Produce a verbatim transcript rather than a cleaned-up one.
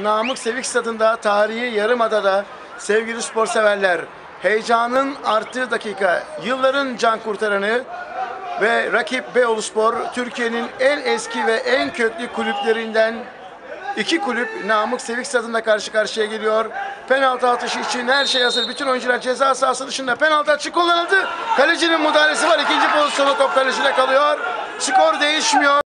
Namık Sevik Stadı'nda, tarihi Yarımada'da sevgili spor severler, heyecanın arttığı dakika, yılların can kurtaranı ve rakip Beyoğluspor, Türkiye'nin en eski ve en köklü kulüplerinden iki kulüp Namık Sevik Stadı'nda karşı karşıya geliyor. Penaltı atışı için her şey hazır. Bütün oyuncular ceza sahası dışında. Penaltı atışı kullanıldı. Kalecinin müdahalesi var. İkinci pozisyonu top kalecide kalıyor. Skor değişmiyor.